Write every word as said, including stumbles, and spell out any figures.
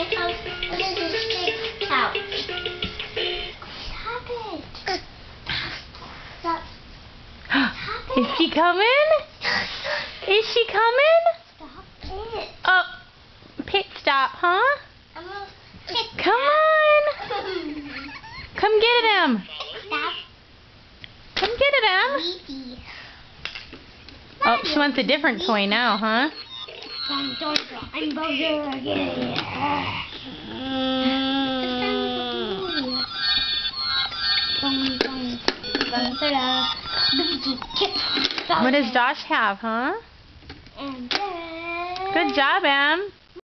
house. Look at this big house. Stop it. Stop. Stop it. Is she coming? Is she coming? Stop it. Oh, pit stop, huh? I'm gonna pick Come on. Come get at him. Stop. Come get at him. Sleepy. Oh, she wants a different toy now, huh? Don't, don't, don't. I'm bugger again. What does Josh have, huh? And then... Good job, Em.